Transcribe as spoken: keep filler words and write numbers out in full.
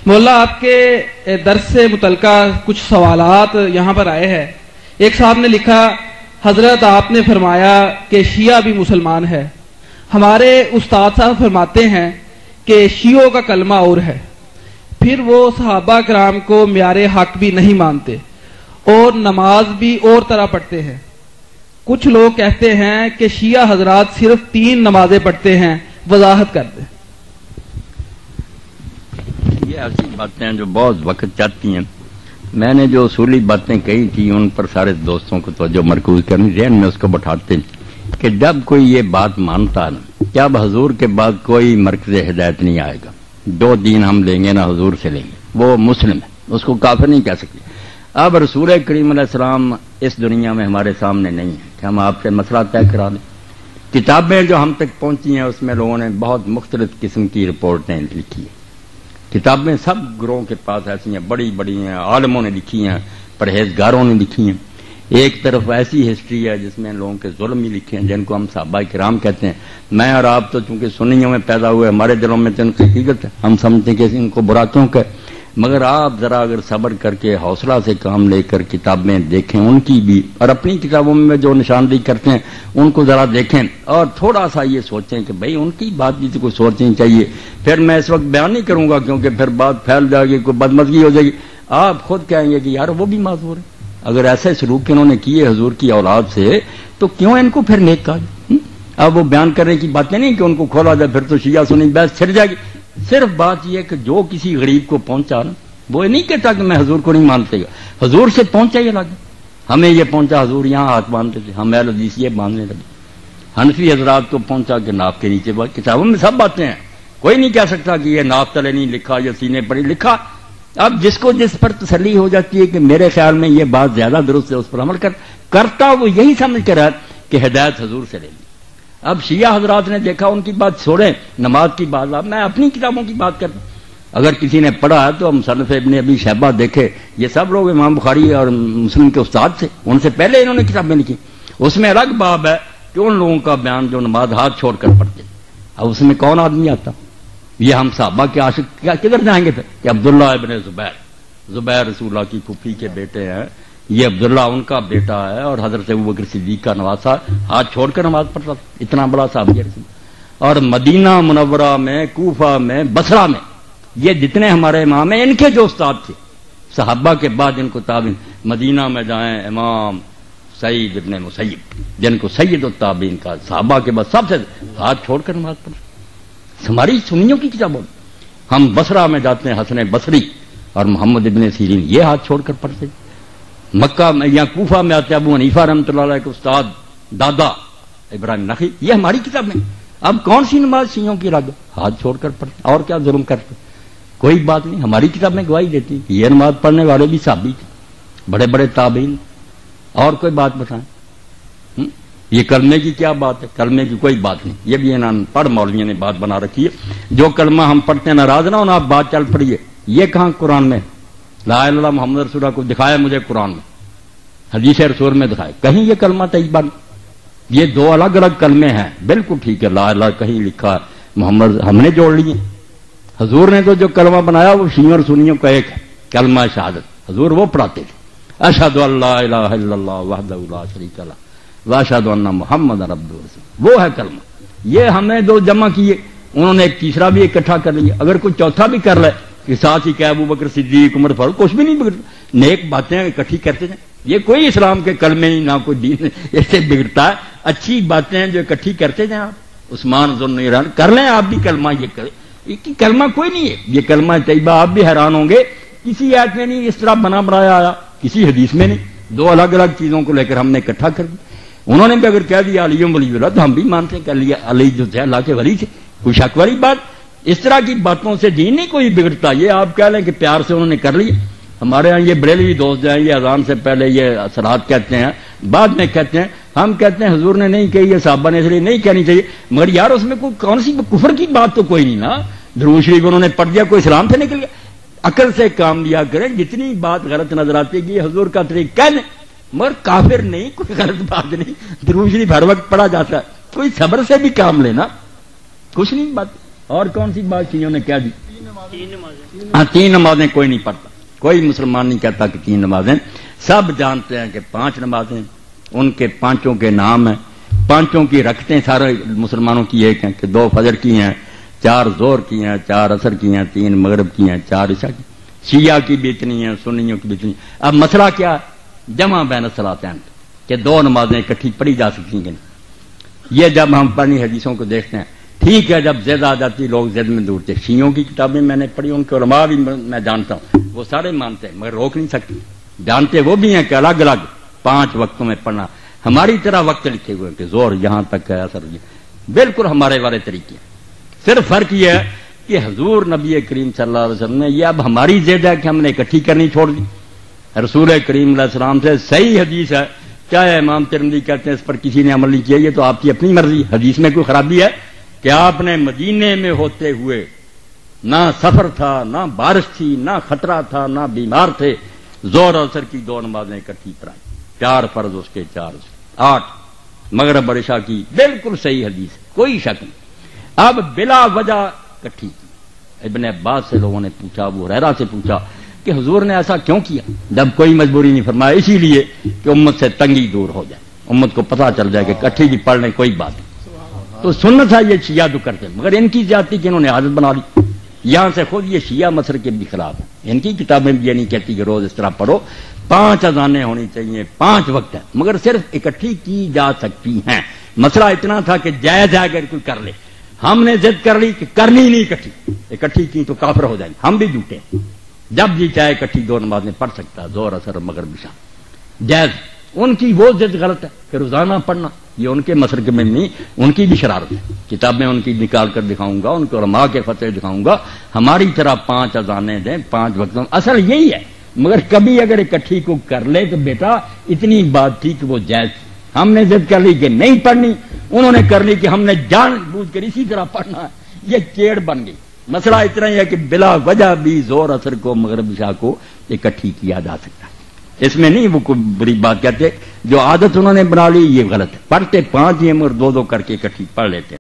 مولا آپ کے درس سے متعلقہ کچھ سوالات یہاں پر آئے ہیں. ایک صاحب نے لکھا، حضرت آپ نے فرمایا کہ شیعہ بھی مسلمان ہے. ہمارے استاد صاحب فرماتے ہیں کہ شیعوں کا کلمہ اور ہے، پھر وہ صحابہ کرام کو معیار حق بھی نہیں مانتے اور نماز بھی اور طرح پڑھتے ہیں. کچھ لوگ کہتے ہیں کہ شیعہ حضرات صرف تین نمازیں پڑھتے ہیں، وضاحت کر دیں. یہ ایسی باتیں ہیں جو بہت وقت چاہتی ہیں. میں نے جو اصولی باتیں کہی تھی ان پر سارے دوستوں کو توجہ مرکوز کرنی، ذہن میں اس کو بٹھاتے ہیں کہ جب کوئی یہ بات مانتا نا کہ اب حضور کے بعد کوئی مرکز ہدایت نہیں آئے گا، دو دین ہم لیں گے نہ حضور سے لیں گے، وہ مسلم ہے، اس کو کافر نہیں کہہ سکتے. اب رسول کریم علیہ السلام اس دنیا میں ہمارے سامنے نہیں ہے کہ ہم آپ سے مسئلہ طے کرا دیں. کتابیں جو ہم تک پہنچی ہیں اس میں لوگوں نے بہت مختلف قسم کی رپورٹیں لکھی ہیں. کتابیں سب گروہوں کے پاس ایسی ہیں، بڑی بڑی ہیں، عالموں نے لکھی ہیں، پرہیزگاروں نے لکھی ہیں. ایک طرف ایسی ہسٹری ہے جس میں لوگوں کے ظلم ہی لکھے ہیں جن کو ہم صحابہ کرام کہتے ہیں. میں اور آپ تو چونکہ سنیوں میں پیدا ہوئے، ہمارے دلوں میں تو ان کی حقیقت ہے، ہم سمجھتے ہیں کہ ان کو برا کیوں کہ، مگر آپ ذرا اگر صبر کر کے حوصلہ سے کام لے کر کتابیں دیکھیں ان کی بھی، اور اپنی کتابوں میں جو نشاندہی کرتے ہیں ان کو ذرا دیکھیں اور تھوڑا سا یہ سوچیں کہ بھئی ان کی بات بھی تو کوئی سوچنی چاہیے. پھر میں اس وقت بیان نہیں کروں گا کیونکہ پھر بات پھیل جائے گی، کوئی بدمزگی ہو جائے گی. آپ خود کہیں گے کہ یار وہ بھی معذور ہے. اگر ایسے سلوک انہوں نے کیے حضور کی اولاد سے تو کیوں ان کو پھر نیک کہا؟ اب وہ بیان کرنے کی باتیں نہیں کہ ان کو کھولا جائے، پھر تو شیعہ سنی بحث چھڑ جائے گی. صرف بات یہ کہ جو کسی غریب کو پہنچا نا، وہ نہیں کہتا کہ میں حضور کو نہیں مانتے گا، حضور سے پہنچا یہ لگا. ہمیں یہ پہنچا حضور یہاں ہاتھ باندھتے تھے، ہم اہل حدیث یہ باندھنے لگے. حنفی حضرات کو پہنچا کہ ناف کے نیچے بات، کتابوں میں سب باتیں ہیں، کوئی نہیں کہہ سکتا کہ یہ ناف تلے نہیں لکھا یا سینے پر ہی لکھا. اب جس کو جس پر تسلی ہو جاتی ہے کہ میرے خیال میں یہ بات زیادہ درست ہے اس پر عمل کر کرتا وہ یہی سمجھ کر ہے کہ ہدایت حضور سے لے لی. اب شیعہ حضرات نے دیکھا ان کی بات چھوڑیں، نماز کی بات. اب میں اپنی کتابوں کی بات کرتا ہوں. اگر کسی نے پڑھا ہے تو مصنف ابن ابی شیبہ دیکھے، یہ سب لوگ امام بخاری اور مسلم کے استاد تھے، ان سے پہلے انہوں نے کتابیں لکھی. اس میں الگ باب ہے کہ ان لوگوں کا بیان جو نماز ہاتھ چھوڑ کر پڑھتے. اب اس میں کون آدمی آتا؟ یہ ہم صحابہ کے عاشق کیا کدھر جائیں گے پھر کہ عبداللہ ابن زبیر، زبیر رسول اللہ کی پھوپھی کے بیٹے ہیں، یہ عبداللہ ان کا بیٹا ہے اور حضرت ابوبکر صدیق کا نواسا، ہاتھ چھوڑ کر نماز پڑھتا تھا. اتنا بڑا صحابی رسول. اور مدینہ منورہ میں، کوفہ میں، بصرہ میں یہ جتنے ہمارے امام ہیں ان کے جو استاد تھے صحابہ کے بعد ان کو تابعین، مدینہ میں جائیں امام سعید ابن مسیب جن کو سید التابعین کا، صحابہ کے بعد سب سے ہاتھ چھوڑ کر نماز پڑھتے. ہماری سنیوں کی کتابوں میں ہم بصرہ میں جاتے ہیں، حسن بصری اور محمد ابن سیرین یہ ہاتھ چھوڑ کر پڑھتے. مکہ میں یا کوفہ میں آتے ابو حنیفہ رحمۃ اللہ علیہ کے استاد دادا ابراہیم نخعی، یہ ہماری کتاب میں. اب کون سی نماز شیعوں کی رگ ہاتھ چھوڑ کر پڑھتے اور کیا ظلم کرتے؟ کوئی بات نہیں. ہماری کتاب میں گواہی دیتی کہ یہ نماز پڑھنے والے بھی صحابی تھے، بڑے بڑے تابعین. اور کوئی بات بتائیں. یہ کلمے کی کیا بات ہے؟ کلمے کی کوئی بات نہیں. یہ بھی انہوں پڑھ مولویوں نے بات بنا رکھی ہے، جو کلمہ ہم پڑھتے ہیں ناراض نہ ہونا، آپ بات چل پڑیے. یہ کہاں قرآن میں لا الہ الا اللہ محمد رسول اللہ کو دکھایا مجھے قرآن میں، حدیث رسول میں دکھائے کہیں یہ کلمہ طیبہ نہیں. یہ دو الگ الگ کلمے ہیں. بالکل ٹھیک ہے، لا الہ کہیں لکھا ہے، محمد ہم نے جوڑ لیے. حضور نے تو جو کلمہ بنایا وہ شیعوں اور سنیوں کا ایک ہے، کلمہ شہادت. حضور وہ پڑھاتے تھے، اشہد ان لا الہ الا اللہ وحدہ لا شریک لہ واشہد ان محمد عبدہ ورسولہ، وہ ہے کلمہ. یہ ہم نے دو جمع کیے، انہوں نے ایک تیسرا بھی اکٹھا کر لیا. اگر کوئی چوتھا بھی کر لے کہ ساتھ ہی کہ ابو بکر صدیق عمر فاروق، کچھ بھی نہیں بگڑتا. نیک باتیں اکٹھی کرتے ہیں. یہ کوئی اسلام کے کلمے نہیں، نہ کوئی دین ایسے بگڑتا ہے. اچھی باتیں جو اکٹھی کرتے ہیں آپ، عثمان ذوالنورین کر لیں آپ بھی کلمہ، یہ کریں. یہ کلمہ کوئی نہیں ہے، یہ کلمہ طیبہ. آپ بھی حیران ہوں گے کسی آیت میں نہیں اس طرح بنا بنایا آیا، کسی حدیث میں نہیں. دو الگ الگ چیزوں کو لے کر ہم نے اکٹھا کر دیا. انہوں نے بھی اگر کہہ دیا علی ولی اللہ تو ہم بھی مانتے ہیں کہ علی جو تھے اللہ کے ولی تھے، کوئی شک والی بات. اس طرح کی باتوں سے دین نہیں کوئی بگڑتا. یہ آپ کہہ لیں کہ پیار سے انہوں نے کر لیا. ہمارے یہاں یہ بریلوی دوست جو ہیں یہ اذان سے پہلے یہ صلات کہتے ہیں، بعد میں کہتے ہیں. ہم کہتے ہیں حضور نے نہیں کہی، یہ صحابہ نے اس لیے نہیں کہنی چاہیے. مگر یار اس میں کوئی کون سی کفر کی بات تو کوئی نہیں نا. درود شریف انہوں نے پڑھ دیا، کوئی اسلام سے نکل گیا. عقل سے کام لیا کریں. جتنی بات غلط نظر آتی ہے کہ یہ حضور کا طریقہ کہہ لیں، مگر کافر نہیں، کوئی غلط بات نہیں. درود شریف ہر وقت پڑھا جاتا ہے، کوئی صبر سے بھی کام لینا، کچھ نہیں بات. اور کون سی بات شیعوں نے کہہ دی؟ ہاں تین نمازیں کوئی نہیں پڑھتا، کوئی مسلمان نہیں کہتا کہ تین نمازیں، سب جانتے ہیں کہ پانچ نمازیں، ان کے پانچوں کے نام ہیں، پانچوں کی رکھتے سارے مسلمانوں کی ایک ہیں کہ دو فجر کی ہیں، چار زور کی ہیں، چار عصر کی ہیں، تین مغرب کی ہیں، چار عشاء کی، شیعہ کی بھی اتنی ہیں، سنیوں کی بھی اتنی۔ اب مسئلہ کیا ہے؟ جمع بین الصلاتین، کہ دو نمازیں اکٹھی پڑھی جا سکتی ہیں کہ نہیں۔ یہ جب ہم پڑھنی حدیثوں کو دیکھتے ہیں، ٹھیک ہے جب زد آ جاتی لوگ زد میں دورتے، شیعوں کی کتابیں میں نے پڑھی، ان کے علماء بھی میں جانتا ہوں، وہ سارے مانتے ہیں مگر روک نہیں سکتے، جانتے وہ بھی ہیں کہ الگ الگ پانچ وقتوں میں پڑھنا، ہماری طرح وقت لکھے ہوئے کہ زور یہاں تک ہے، اثر بالکل ہمارے والے طریقے ہیں۔ صرف فرق یہ ہے کہ حضور نبی کریم صلی اللہ علیہ وسلم نے، یہ اب ہماری زد ہے کہ ہم نے اکٹھی کرنی چھوڑ دی، رسول کریم علیہ السلام سے صحیح حدیث ہے، چاہے امام ترمذی کہتے ہیں اس پر کسی نے عمل نہیں کیا، یہ تو آپ کی اپنی مرضی، حدیث میں کوئی خرابی ہے کہ آپ نے مدینے میں ہوتے ہوئے نہ سفر تھا، نہ بارش تھی، نہ خطرہ تھا، نہ بیمار تھے، زور اور عصر کی دو نمازیں اکٹھی پڑھائیں، چار فرض اس کے چار اس کے آٹھ، مغرب اور عشاء کی بالکل صحیح حدیث، کوئی شک نہیں۔ اب بلا وجہ اکٹھی کی، ابن عباس سے لوگوں نے پوچھا، ابو ہریرہ سے پوچھا کہ حضور نے ایسا کیوں کیا، جب کوئی مجبوری نہیں فرمایا، اسی لیے کہ امت سے تنگی دور ہو جائے، امت کو پتہ چل جائے کہ اکٹھی بھی پڑھ لیں کوئی بات نہیں۔ تو سنت ہے یہ شیعہ جو کرتے ہیں، مگر ان کی زیادتی کہ انہوں نے عادت بنا لی، یہاں سے خود یہ شیعہ مسر کے بھی خلاف ہے، ان کی کتابیں بھی یہ نہیں کہتی کہ روز اس طرح پڑھو، پانچ اذانیں ہونی چاہیے، پانچ وقت ہے، مگر صرف اکٹھی کی جا سکتی ہیں۔ مسئلہ اتنا تھا کہ جائز ہے اگر کوئی کر لے، ہم نے ضد کر لی کہ کرنی نہیں اکٹھی، اکٹھی کی تو کافر ہو جائیں گے، ہم بھی جھوٹے ہیں، جب جی چاہے اکٹھی دو نمازیں پڑھ سکتا ہے، زور اثر مغرب عشاء جائز۔ ان کی وہ ضد غلط ہے کہ روزانہ پڑھنا، یہ ان کے مسلک میں نہیں، ان کی بھی شرارت ہے، کتابیں ان کی نکال کر دکھاؤں گا، ان کے علماء کے فتوے دکھاؤں گا، ہماری طرح پانچ اذانیں دیں، پانچ وقتوں، اصل یہی ہے، مگر کبھی اگر اکٹھی کو کر لے تو بیٹا اتنی بات تھی کہ وہ جائز تھی، ہم نے ضد کر لی کہ نہیں پڑھنی، انہوں نے کر لی کہ ہم نے جان بوجھ کر اسی طرح پڑھنا ہے، یہ چیڑ بن گئی۔ مسئلہ اتنا ہی ہے کہ بلا وجہ بھی زور اثر کو مغرب عشاء کو اکٹھی کیا جا سکتا ہے، اس میں نہیں وہ کوئی بری بات کہتے، جو عادت انہوں نے بنا لی یہ غلط ہے، پڑھتے پانچ ہی مگر دو دو کر کے اکٹھی پڑھ لیتے ہیں۔